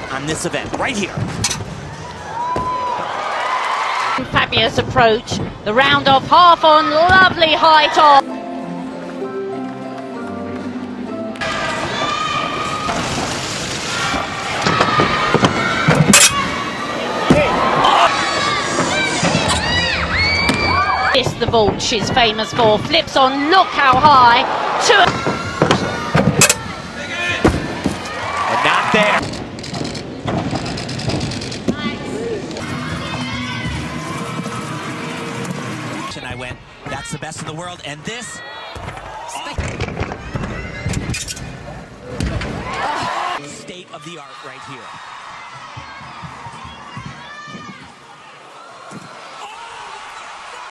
on this event, right here. Fabulous approach. The round off half on, lovely height off. This the vault she's famous for. Flips on, look how high. And not there. And I went, that's the best in the world, and this state of the art right here.